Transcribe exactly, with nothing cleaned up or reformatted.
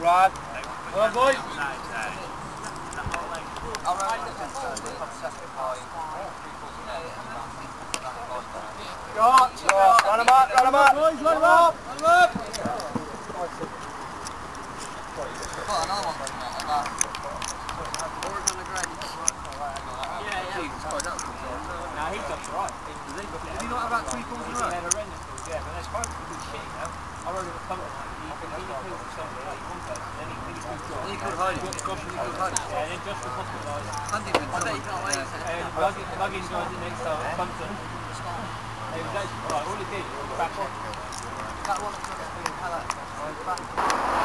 Right. Well, boys. Shot, shot. Run him up, run him up. Boys, run him up. Run him up. Got another one going on like that. Oregon the Grange. Yeah, yeah. Jesus Christ, that was good. No, he's up to right. Does he, does he not have about three calls in a row? He had horrendous calls, yeah, but they're supposed to be good shit, you know. I wrote him a comment like, he he killed for something, like one person, then he he was good. He could hide it. Josh was good hide it. Yeah, and then Josh was hospitalised. Hunting with someone. I bet he can't wait. And Muggins got it next time, Thompson. He was actually, right, all he did was back on. That one that's got to be, how that, back.